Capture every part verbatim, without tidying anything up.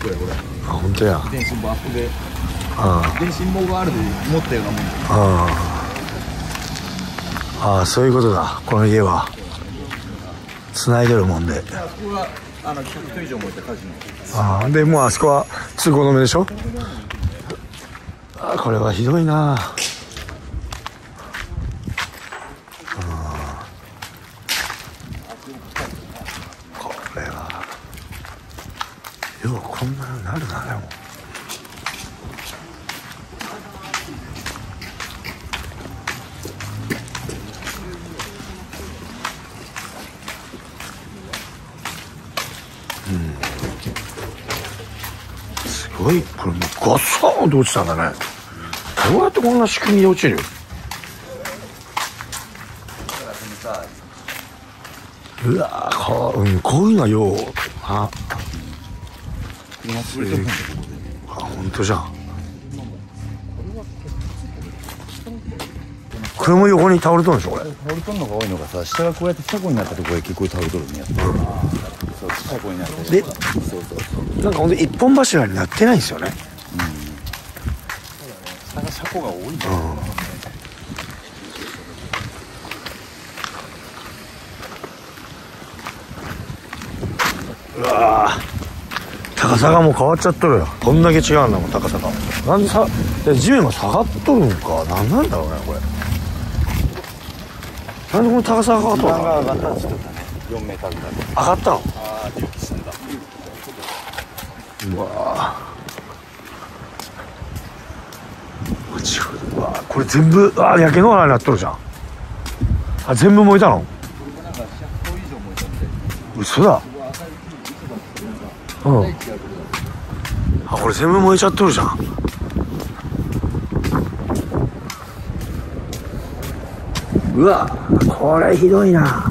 これこれ。あ、 本当や。 電信棒アップで。 あ電信棒があるで持ったようなもん。 あああ、そういうことだ。この家は繋いでるもんで。 あそこはあのひゃくと以上燃えた火事の。 ああ、でもうあそこは通行止めでしょ。あ、これはひどいな。これはようこんなになるな。でもすごい。これもうガサーンと落ちたんだね。どうやってこんな仕組みで落ちる？うわー、こう、うん、こういうのはようああ、本当じゃん。これも横に倒れとるんでしょ。これ倒れとるのが多いのがさ、下がこうやって車庫になったところへ結構倒れとるね。やっぱそう、車庫になってで、そうそうそう、 なんかほんと一本柱になってないんですよね。 うん、下が車庫が多いんだよ、 うん、うわー、高さがもう変わっちゃっとるよ。こんだけ違うんだもん、高さが。なんでさ、地面が下がっとるんか。なんなんだろうね、これ。なんでこの高さが変わっとるの？ が上がったんですよね。よんメーターぐらい。 上がったの？ ああ、ちょっと進んだ。 うわー、うわー、これ全部、あー、焼け野原になっとるじゃん。あ、全部燃えたの？嘘だ。うん。あ、これ全部燃えちゃっとるじゃん。うわ、これひどいな。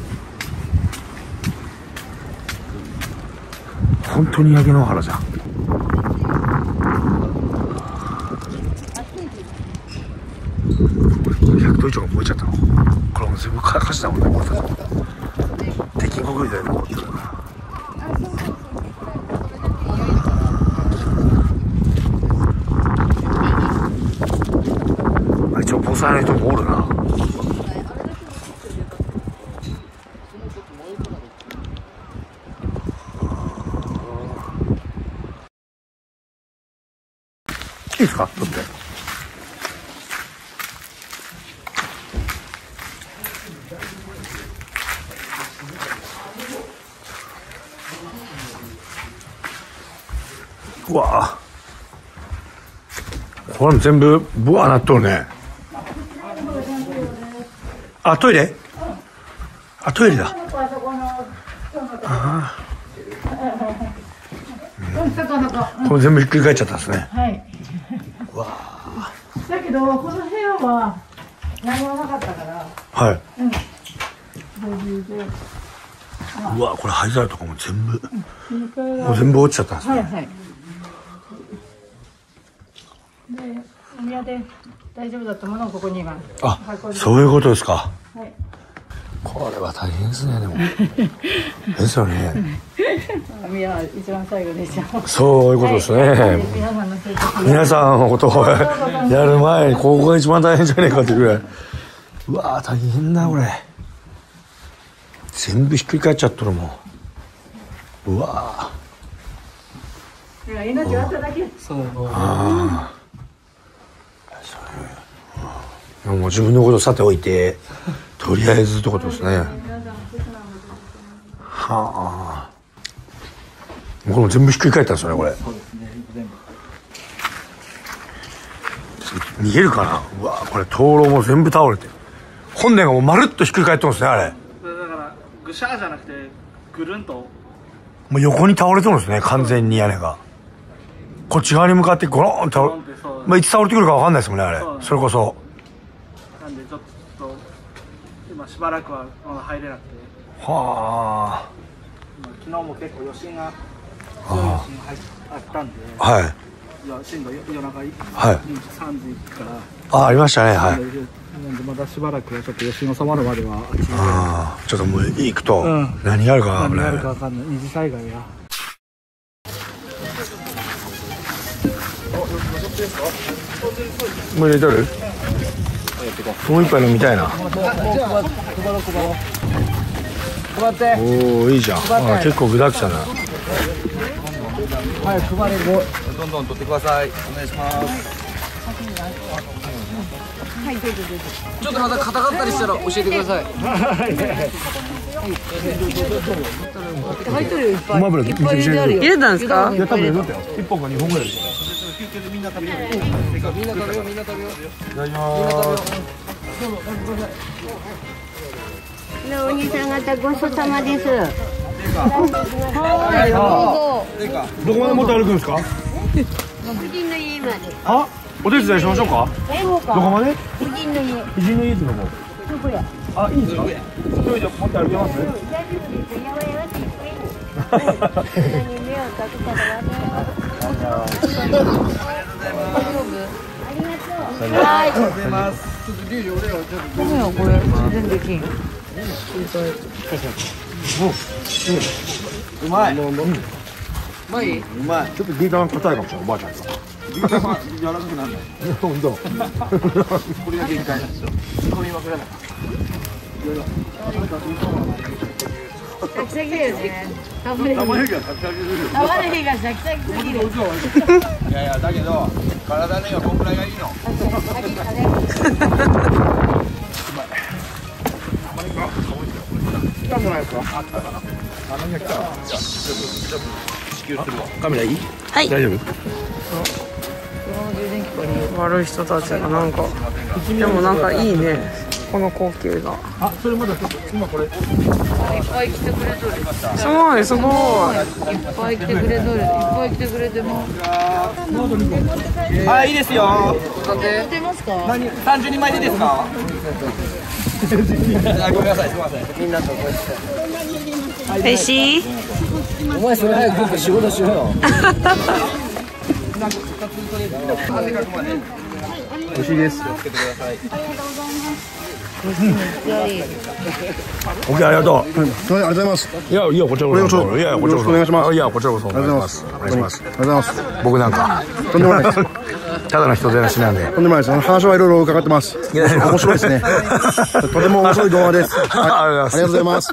本当に焼け野原じゃん。ひゃくと以上が燃えちゃったの。これも全部かかしたもんね。これ鉄筋コンクリートで残ってるな。あ、一応防災の人もおるな。いいですか？取って。うわぁ、これ全部ブワーなっとるね。あ、トイレ？あ、トイレだ。ああ、うん、これ全部ひっくり返っちゃったんですね。 はい。 わあ。 だけどこの部屋は何もなかったから。 はい。 うん。 うわ、これ灰皿とかも全部、うん、もう全部落ちちゃったんですね。 はいはい。で、お宮で大丈夫だったものをここに今。 あ、そういうことですか。 はい。 これは大変ですね、でも。ですよね。 宮は一番最後でしょ。 そういうことですね。はい、皆さんの皆さんのことをやる前に、ここが一番大変じゃないかっていうぐらい。うわー、大変だ、これ。全部ひっくり返っちゃっとるもん。うわー。いや、命あっただけ。そう。 ああ。もう自分のことさておいて、とりあえずってことですね。はあ。これも全部ひっくり返ったんですよね、これ。そうですね、逃げるかな。うわ、これ灯籠も全部倒れて、本殿がもうまるっとひっくり返ってますね、あれ。 だからぐしゃーじゃなくてぐるんともう横に倒れてるんですね、完全に屋根が。こっち側に向かってゴロンと倒れ、まあいつ倒れてくるかわかんないですもんね、あれ。 そ, それこそなんでちょっと今しばらくはまだ入れなくて。 はあ。 昨日も結構余震が強い余震があったんで、 はい、 震度夜中はいさんじから、 ああ、ありましたね。はい。 なんでまだしばらくはちょっと余震収まるまではああ、ちょっともう行くと、 うん、 何があるか何があるか分かんない。二次災害がもう入れとる？もう一杯飲みたいな。おお、いいじゃん。あ、結構具だくさんだ。 はい、配れる。どんどん取ってください。お願いします。はい、どうぞどうぞ。ちょっとまた硬かったりしたら教えてください。入ってるよ、いっぱい。 ごま油いっぱい入れてあるよ。 入れたんですか？ いや、多分入れたよ。一本か二本ぐらい。 みんな食べよう。みんな食べよう、みんな食べよう。 いただきます。 お兄さん方ごちそうさまです。 はい、どうぞ。 どこまで持って歩くんですか？ 夫人の家まで。 あ、お手伝いしましょうか。どこまで？ 夫人の家。 夫人の家ってどこ？ どこや。 あ、いいですか？一人で持って歩けます？ 大丈夫です。やわやわっていっぱいに。何目をかけたらやめよう。ありがとう。 はい、ありがとうございます。ちょっとリュウジ俺らちょっと。 ごめんよ、これ全然できん。 うまい。うまい。うまい。 ちょっとビーターが硬いかもしれない、おばあちゃんが。 ビーターは柔らかくならない。 本当。 これが限界なんですよ。これ分からない。 シャキシャキだよね。玉ねぎ玉ねぎがシャキシャキする。 玉ねぎがシャキシャキすぎる。 いやいやだけど体にはこんぐらいがいいの。来たんじゃないですか。あったかな。あ、何が来た。じゃあちょっと支給するわ。カメラいい？ はい。 大丈夫？ 悪い人たちがなんか、でもなんかいいね。この光景が。 あ、それまだちょっと今これ。 いっぱい来てくれとる。すごいすごい。いっぱい来てくれとる。いっぱい来てくれても。 あ、いいですよ。 出ますか？ 何、三十人前でですか？あ、ごめんなさい、すみません。みんなとこうして。 おいしい？ お前それ早く来て仕事しようよ。 美味しいです。 つけてください。 オッケー、ありがとう。 はい、ありがとうございます。 いや、いや、こちらこそ。いや、こちらこそ。 お願いします。 いや、こちらこそ。お願いします。お願いします。 ありがとうございます。 僕なんか。 とんでもないです。 ただの人でなしなんで。 とんでもないです。話はいろいろ伺ってます。面白いですね。とても面白い動画です。はい、ありがとうございます。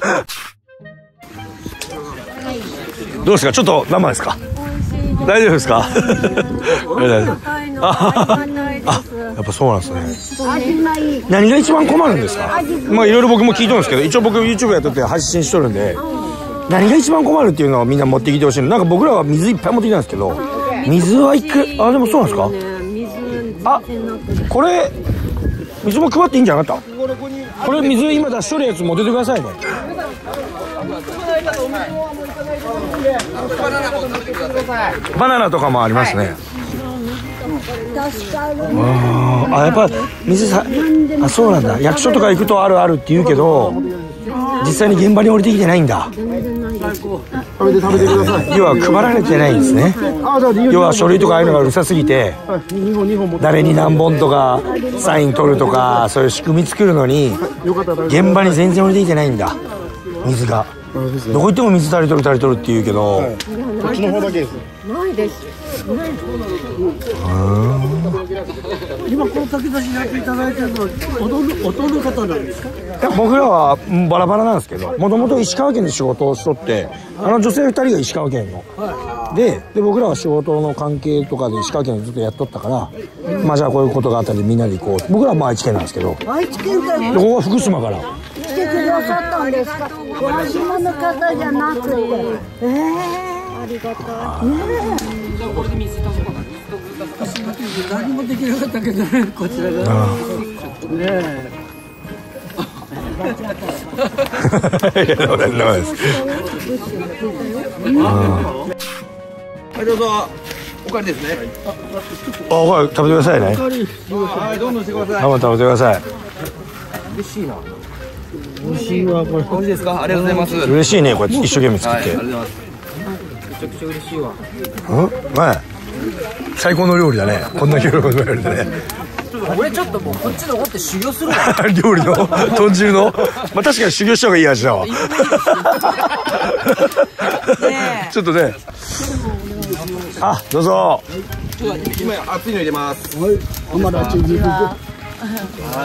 どうですか、ちょっと生ですか。大丈夫ですか。あ、やっぱそうなんですね。何が一番困るんですか。まあいろいろ僕も聞いとるんですけど、一応僕 YouTube やってて配信しとるんで、何が一番困るっていうのをみんな持ってきてほしい。なんか僕らは水いっぱい持ってきたんですけど、水はいく、あ、でもそうなんですか。あ、これ水も配っていいんじゃなかった。これ水今出しとるやつ持っててくださいね。バナナとかもありますね。ああ、やっぱ水さ、あ、そうなんだ。役所とか行くとあるあるって言うけど、実際に現場に降りてきてないんだ。 食べて食べてください。 要は配られてないんですね。要は書類とかああいうのがうるさすぎて、誰に何本とかサイン取るとかそういう仕組み作るのに現場に全然降りてきてないんだ。水がどこ行っても水足りとる足りとるって言うけど、 こっちの方だけです。 ないです。 今この炊き出しやっていただいてるのは踊る踊る方なんですか。 いや、僕らはバラバラなんですけど、もともと石川県で仕事をしとって、あの女性ふたりが石川県の、はい、で, で僕らは仕事の関係とかで石川県でずっとやっとったから、うん、まあじゃあこういうことがあったんでみんなで行こう。僕らはまあ愛知県なんですけど、 愛知県からここは福島から来てくださったんですか。広島の方じゃなくて、ええー、ありがたいねえ。 何もできなかったけどね、こちらが。ねえ。 いや、どうです。 はい、どうぞ。おかわりですね。 あ、はい、食べてくださいね。 はい、どんどんしてください。 食べてください。 嬉しいな。嬉しいわ、これ。美味しいですか。ありがとうございます。 嬉しいね、こうやって一生懸命作って。 はい、ありがとうございます。めちゃくちゃ嬉しいわ。 うん、まあ、最高の料理だね。こんな料理でね。 俺ちょっともうこっちの方って修行するわ。 料理の豚汁の、まあ確かに修行した方がいい味だわ。ちょっとね。あ、どうぞ。 今熱いの入れます。 はい。まだ熱い肉。 はい、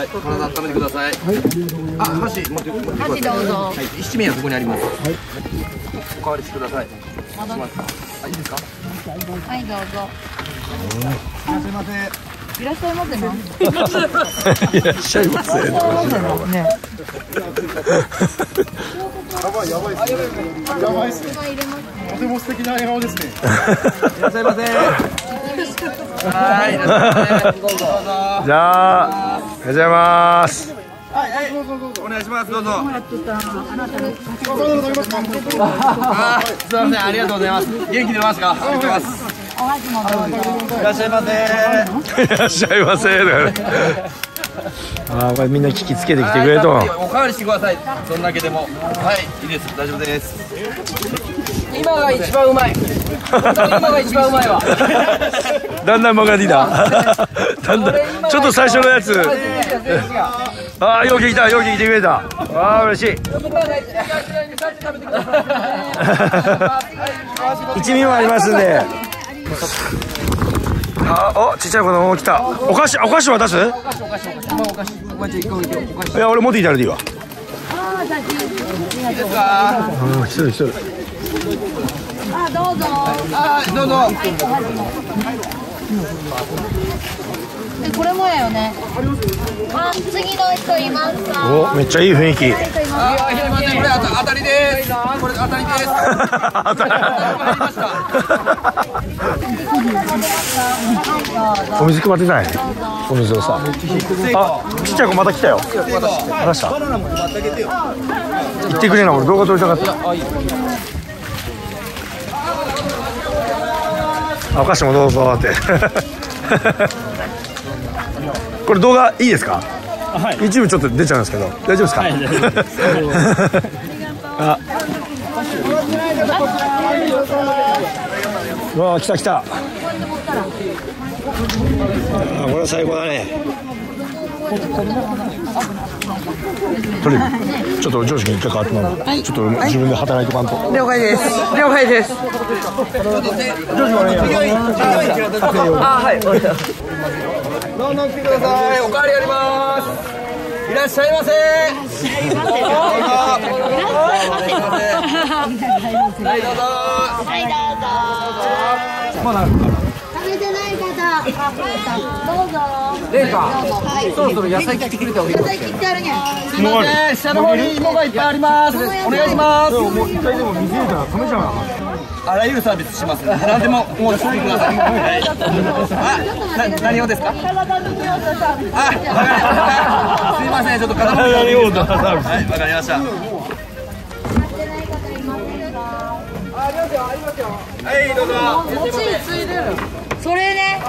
体温めてください。あ、箸持って持ってください。 箸どうぞ。 はい、七味はここにあります。はい。おかわりしてください。しますか。あ、いいですか。 はいどうぞ。 すみません。 いらっしゃいませな。 いらっしゃいませ。 ね。 やばいやばいですね。やばいですね。とても素敵な笑顔ですね。いらっしゃいませ。はい、いらっしゃいませ。どうぞ。 じゃあ、おはようございます。 はいはい、お願いします。どうぞ。あ、すみません、ありがとうございます。元気出ますか。ありがとうございます。いらっしゃいませ。 いらっしゃいませ。ああ、これみんな聞きつけてきてくれと。 おかわりしてください。どんだけでも。はい、いいです。大丈夫です。今が一番うまい。今が一番うまいわ。 だんだん曲がってきた。だんだん、ちょっと最初のやつ。ああ、よう来た、よう来てくれた。ああ、嬉しい。一味もありますんで。あ、お、ちっちゃい子供来た。お菓子、お菓子渡す？いや、俺持ってきたらでいいわ。 いいですか。 うん、一人一人。 あ、どうぞ。 あ、どうぞ。 え、これもやよね。あ、次の人いますか。 お、めっちゃいい雰囲気。 あ、ひれません。これ当たりです。これ当たりです。当たりました。 お水配ってない。お水をさ。あ、ちっちゃい子また来たよ。話した。言ってくれな、俺動画撮りたかった。お菓子もどうぞって。これ動画いいですか？はい。一部ちょっと出ちゃうんですけど、大丈夫ですか？はい。あ。うわあ、来た来た。あ、これは最高だね。とりあえずちょっと上司に一回変わってもらう、はい、ちょっと自分で働いておかんと。 了解です。了解です。 上司はね、 あ、はい。どんどん来てください。おかわりあります。いらっしゃいませ。いらっしゃいませ。はいどうぞ。 はいどうぞ。 まだ食べてない方、どうぞ。 レイか。 はい。 そろそろ野菜切ってくれた方がいい。 野菜切ってあるねん。 すみません。下の方に芋がいっぱいあります。お願いします。 もう一回でも水入れたら冷めちゃうな。 あらゆるサービスします。何でももうしてください。あ、な何をですか。あ、すみません。ちょっと体の用途サービス。はい、わかりました。ありますよ、ありますよ。はい、どうぞ。 餅ついてる。それね。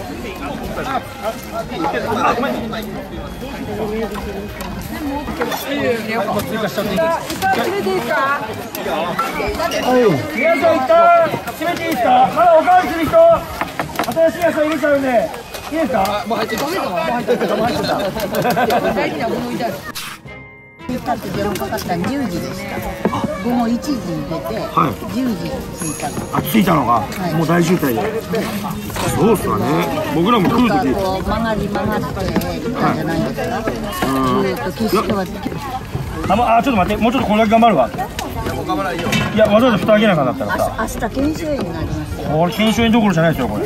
皆さん一旦閉めていいですか。まだおかわりする人、新しい野菜入れちゃうんでいいですか。 もう入ってる。もう入ってる。もう入ってた。 言ったって電話かかったらじゅうじでした。午後いちじに出て、 はい、 じゅうじに着いたの。 あ、着いたのが、はい、もう大渋滞で。そうっすわね。僕らも来るとき。 こう曲がり曲がって行ったんじゃないですか。ずーっと景色は。 あ、まあ、ちょっと待って、もうちょっとこれだけ頑張るわ。いや、わざわざ蓋開けなかったらさ。 明日研修医になりますよ。 これ研修医どころじゃないですよ、これ。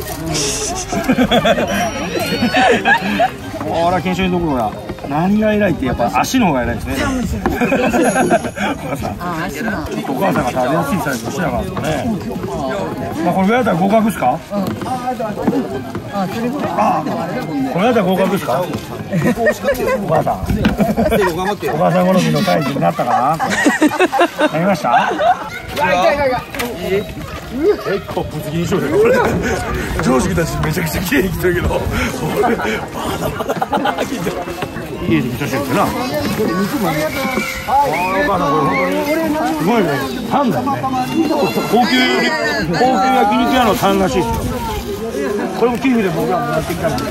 これは研修医どころだ。何が偉いってやっぱ足の方が偉いですね。お母さん。 あ、足の。 お母さんが食べやすいサイズにしなかったね。まあこれぐらいだったら合格ですか？うん。あ、それぐらい。あ、これだったら合格ですか？お母さん。お母さん好みのサイズになったかな？なりました？結構ぶつ切りにしようよ。上司たちめちゃくちゃ綺麗に来てるけど、俺まだまだ来てる。家で来てるってな。お母さんこれ本当にすごいね。タンだよね。高級高級焼肉屋のタンらしいですよ。これも寄付で僕らもやってきたんで。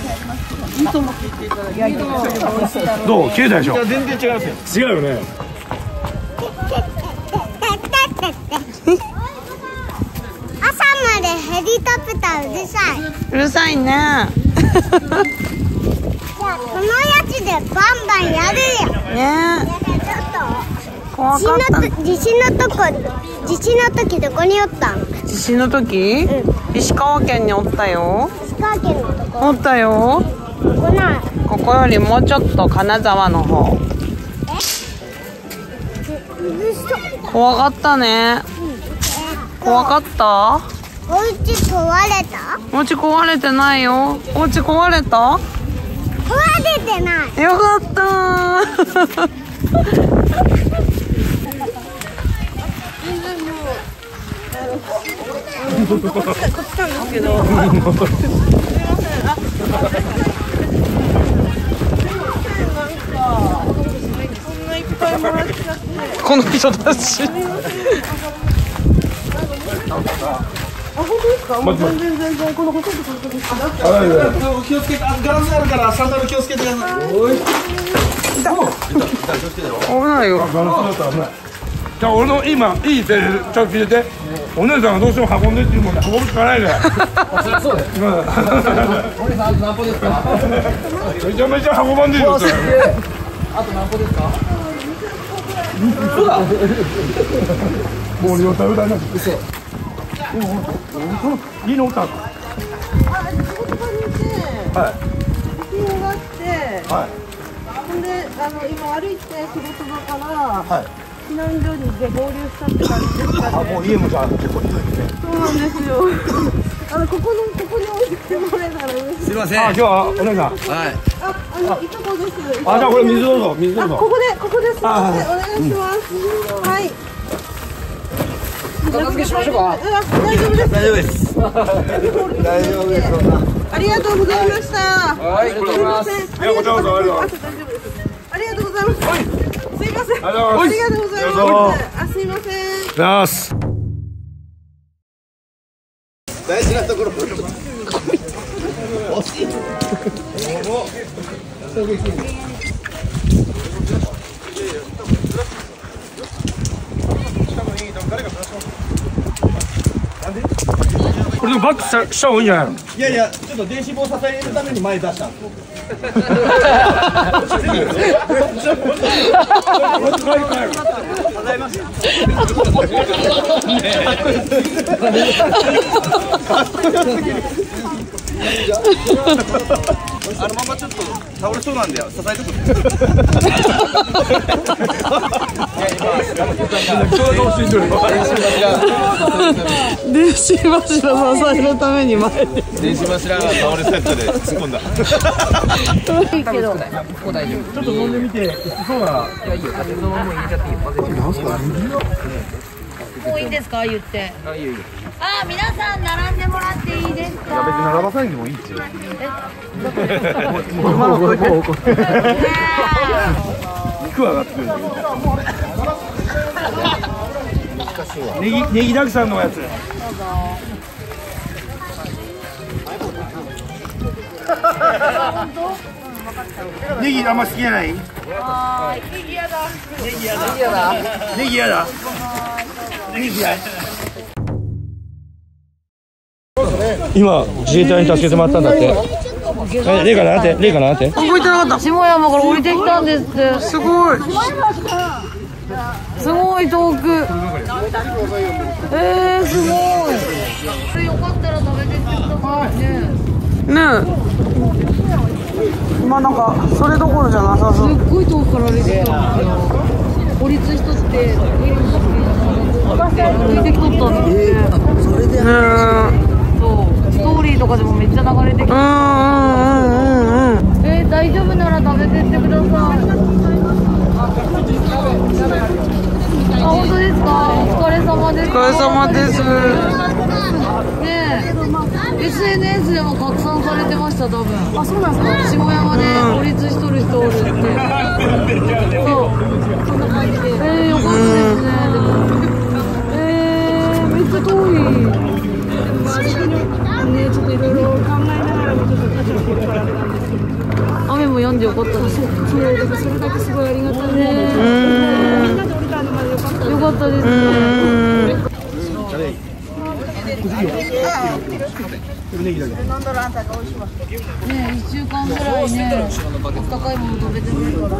どう？綺麗でしょ。全然違いますよ。違うよね。 朝までヘヘリコプターうるさい。 うるさいね。 じゃあこのやつでバンバンやるよ。 ね。 ちょっと怖かった。 地震のとこ地震の時どこにおったん？ 地震の時、うん、石川県におったよ。 石川県のとこおったよ。 ここない。 ここよりもうちょっと金沢の方。怖かったね。怖かった？ お家壊れた？ お家壊れてないよ。お家壊れた？ 壊れてない。 よかったー。この人たち。 全然全然この細くすることですか。気をつけて、ガラスあるからサンダル気をつけてください。 危ないよ。 じゃあ俺の今いいセリフちょっと聞いて。お姉さんがどうしても運んでっていうもんで運ぶしかないね。そうです。お姉さんあと何歩ですか。めちゃめちゃ運ばんでるよ。あと何歩ですか。嘘だ。もう両手歌いなくて。嘘。家におったんか。はい。 必要があって。 はい。 ほんであの今歩いて仕事場から。 はい。 避難所にで合流したって感じですかね。 あ、もう家もじゃあ結構広いね。 そうなんですよ。あのここのここに置いてもらえたら嬉しい。 すみません。あ、今日はお姉さん。はい。 あ、あのいとこです。 あ、じゃあこれ水どうぞ、水どうぞ。 ここでここです。お願いします。はい。片付けしましょうか。大丈夫です。大丈夫です。大丈夫です。ありがとうございました。はい、これます。いや、こちらこそありがとうございます。ありがとうございます。すいません。ありがとうございます。あ、すいません。 よし。 大事なところ。惜しい。 これでもバックしたした方がいいんじゃないの？ いやいや、ちょっと電子棒支えるために前出したんです。あのままちょっと倒れそうなんで支えてくれ。 電子柱支えるために前に。 電子柱が倒れセットで突っ込んだ。 いいけど。ここ大丈夫。 ちょっと飲んでみて、そうなら。 いやいいよ。あとそのまま入れちゃっていいよ。もういいですか言って。あ、いいよいいよ。あ、皆さん並んでもらっていいですか。 いや別に並ばさんでもいいっていう。 もう今の声で。 肉上がってくる。ネギネギだくさんのやつ。ネギあんま好きじゃない？ あー、ネギやだ。 ネギやだ。ネギやだ。ネギやだ。今自衛隊に助けてもらったんだって。え、レイかなって、レイかなって。 動いてなかった。下山から降りてきたんですって。すごい。すごい遠く。えー、すごい。これよかったら食べてってくださいね。ねえ。まあなんかそれどころじゃなさそう。すっごい遠くから歩いてきたんですよ。孤立しとって歩いてきとったんですって。それで。ねえ。ストーリーとかでもめっちゃ流れてきて、うんうんうんうん、えー、大丈夫なら食べてってください。あ、本当ですか。お疲れ様です。お疲れ様です。ねえ、エスエヌエス でも拡散されてました、多分。あ、そうなんですか。下山で孤立しとる人おるって。そう、そんな感じで。えー、よかったですね。えー、めっちゃ遠い。ね、ちょっといろいろ考えながらもちょっと立ち寄ってからなんですけど、雨も止んでよかったです。そう、それだけそれだけすごいありがたいね。みんなで降りたのまでよかった。よかったですね。 ね、一週間ぐらいね、温かいもの食べてくれるから。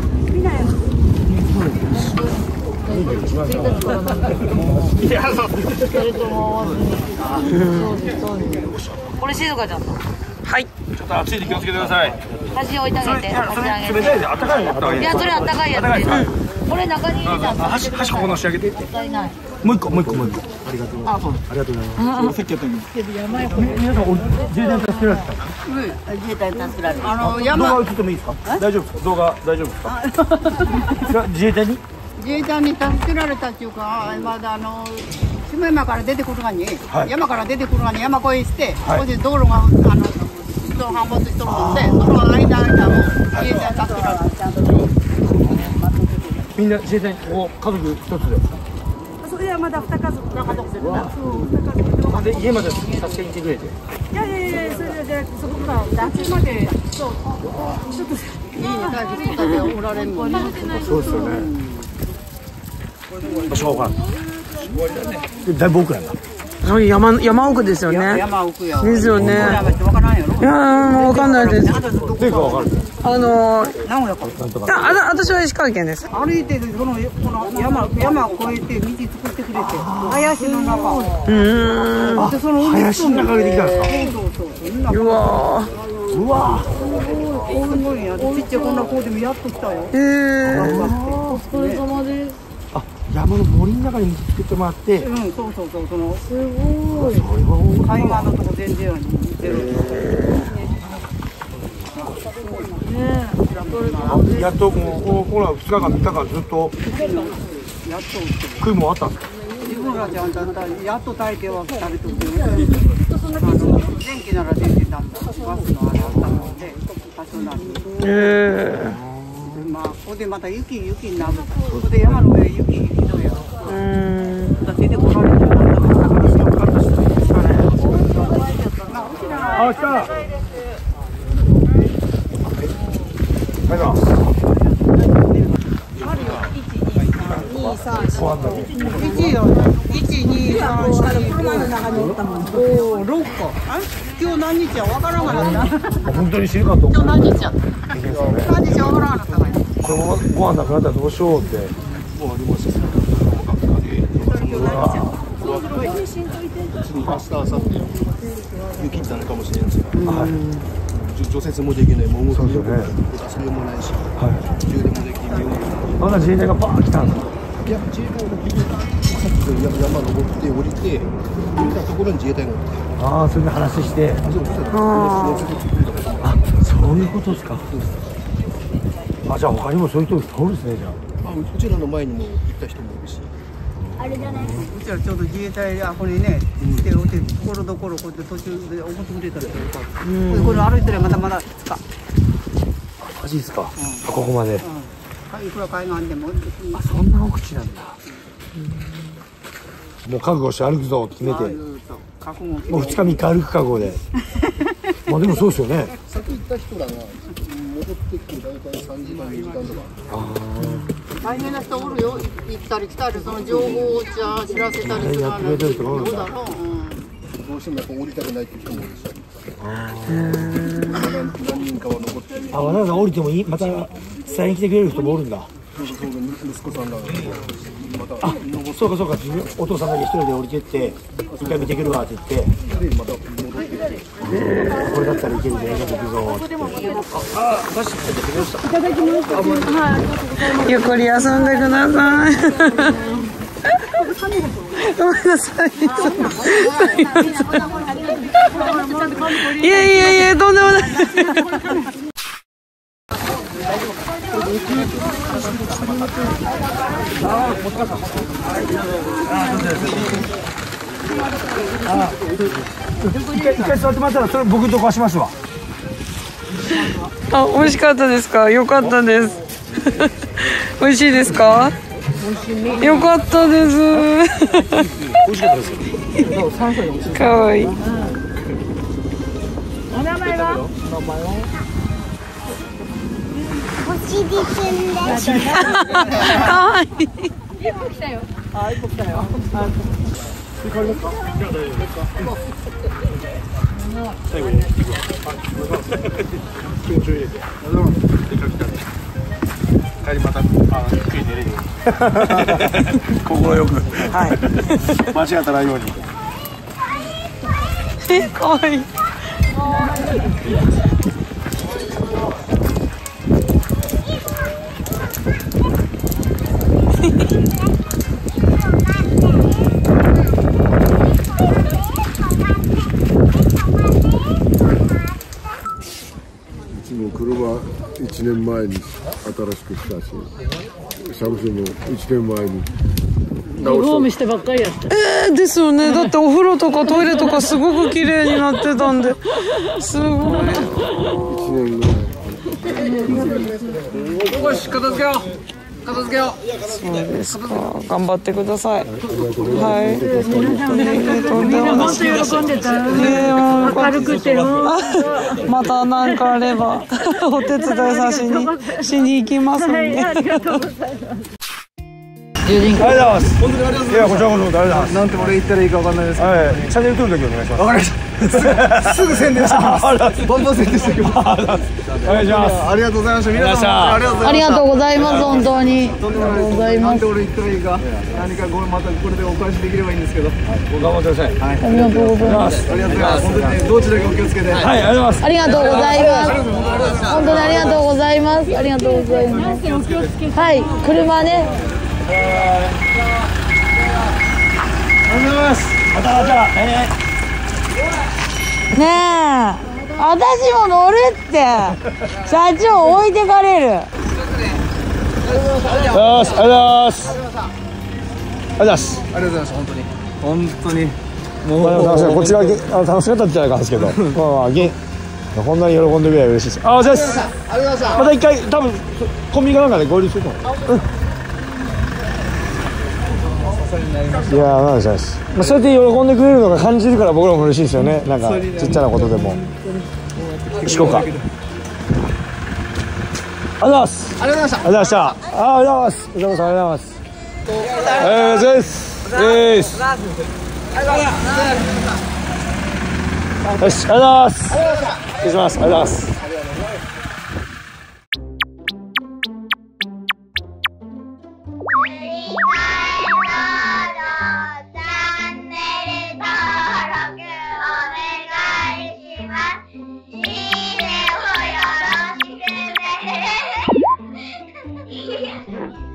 これ静香ちゃんの。 はい。ちょっと熱いんで気をつけてください。 端置いてあげて。端上げて。 冷たいで、あったかいのあったかい。 いや、それあったかいやつ。これ中に入れたんだ。 端端ここのしてあげて。 ないない。 もう一個もう一個もう一個。ありがとう。あ、そう。ありがとうございます。さっきやったのに。皆さん自衛隊に助けられた。 自衛隊に助けられた。 あの山。動画映ってもいいですか。大丈夫ですか。動画大丈夫ですか。自衛隊に。 自衛隊に助けられたっていうか、まだあの下山から出てくるがに、はい、山から出てくるがに山越えして、はい、ここで道路があの人が陥没しとるので、その間間も自衛隊に助けられた。 みんな自衛隊にこう家族一つで。 それはまだ二家族。家族なんで家まで助けに来てくれて。 いやいやいや、それでそこから夏までそうちょっといい大事にしておられるのね。 そうですよね。しょうがない。だいぶ奥やな。 山山奥ですよね。 山奥よ。 ですよね。いやもうわかんないです。あのあ私は石川県です。 歩いてこのこの山山を越えて道作ってくれて林の中。 うん。 その林の中でできたんですか。 そうそうそう。 うわうわ。 すごいや。ちっちゃいこんな子でもやっと来たよ。 へえ。 お疲れ様です。 あ、山の森の中に道作ってもらって。 うん、そうそうそう、その。 すごい。 海岸のとこ全然似てる。 ね。やっともうほらふつかかんみっかかんずっと。 やっと。 食いもあったんですか。 自分らじゃんだんだんやっと体験はされてるけど。あの電気なら電気だった。バスのあれあったので多少なり。 ええ。 まあ、ここでまた雪雪になる。ここで山の上雪雪のや。うん。だ出てこられるようになったから。 あ、来た。はいな。 二三四一よ。一二三四車の中におったもん。おお、六個。あ、今日何日やわからんがなった。 本当に知るかと。 今日何日や。何日やわからんがなったから。 このままご飯なくなったらどうしようって。もうありました。明日明後日雪になるかもしれないですけど。はい。除雪もできない、もう動きもない、遊びもないし、充電もできない。まだ自衛隊がバーン来たんですか。いや、自衛隊がさっき山登って降りて、降りたところに自衛隊がおって。ああ、それで話して。あ、そういうことですか。あ、じゃあ他にもそういう人がおるんですね、じゃあ。あ、うちらの前にも行った人もいるし。あれじゃない。うちらちょうど自衛隊あここにね、来ておて、ところどころこうやって途中でおごってくれたらよかった。これ歩いてるまだまだつか。マジですか。あ、ここまで。いくら海岸でも。あ、そんな奥地なんだ。もう覚悟して歩くぞって決めて。もうふつかみっか歩く覚悟で。まあでもそうですよね。先行った人らが戻ってくる大体さんじかんにじかんとか。大変な人おるよ。行ったり来たりその情報をじゃあ知らせたりするの。どうだろう。どうしてもやっぱ降りたくないっていう人もいるし。何人かは残ってる。あ、わざわざ降りてもいい。また伝えに来てくれる人もおるんだ。息子さんらが。あ、そうかそうか。お父さんだけ一人で降りてって一回見てくるわって言って。また戻って。これだったらいけるで、行くぞ。あ、出してくれました。いただきました。はい。 ゆっくり遊んでください。ごめんなさい。いやいやいや、とんでもない。 一回一回座ってもらったらそれ僕とかしますわ。 あ、美味しかったですか。良かったです。美味しいですか。良かったです。 美味しかったです。 かわいい。 お名前は？ 名前は？ 星出くんです。 かわいい。 一個来たよ。 あ、一個来たよ。 変わりますか？いや大丈夫ですか？最後に気持ちを入れてでかくたって帰りまたあゆっくり寝れるように心よくはい間違ったらないようにえかわいいいちねんまえに新しくしたし、しゃぶしゃぶもいちねんまえにリフォームしてばっかりやった。 えー、ですよね。だってお風呂とかトイレとかすごく綺麗になってたんで、すごい。いちねんぐらい。 よし、片付けよう。片付けよう。 そうですか。頑張ってください。はい。とんでもない。 本当喜んでた。 ね、 明るくてまた何かあればお手伝いさしにしに行きますんで。 ありがとうございます。 ありがとうございます。本当にありがとうございます。いや、こちらこそありがとうございます。 なんて俺言ったらいいかわかんないですけど。 はい、チャンネル登録だけお願いします。 わかりました。すぐ宣伝してきます。バンバン宣伝してきます。 お願いします。 ありがとうございました。皆さんありがとうございます。本当に。 とんでもないです。なんて俺言ったらいいか。何かごまたこれでお返しできればいいんですけど。 頑張ってください。 ありがとうございます。 ありがとうございます。本当にね、どちらかお気をつけて。 はい、ありがとうございます。 ありがとうございます。本当にありがとうございます。ありがとうございます。はい、車ね。 ありがとうございます。またじゃあ、えねえ、私も乗るって。社長置いてかれる。 ありがとうございます。ありがとうございます。ありがとうございます。 ありがとうございます。本当に。本当に。 もうこちらあの楽しかったんじゃないかんですけど、まあまあげこんなに喜んでくれれば嬉しいです。あ、お疲れ様です。 ありがとうございました。 また一回多分コンビニかなんかで合流すると思う。うん。いやー、なんです、まあ、そうやって喜んでくれるのが感じるから僕らも嬉しいですよね。なんかちっちゃなことでもしこうか。ありがとうございます。 ありがとうございました。 ありがとうございました。ありがとうございます。ありがとうございます。えー、お疲れ様です。えー、よし、ありがとうございます。失礼します。ありがとうございます。 いいねをよろしくね。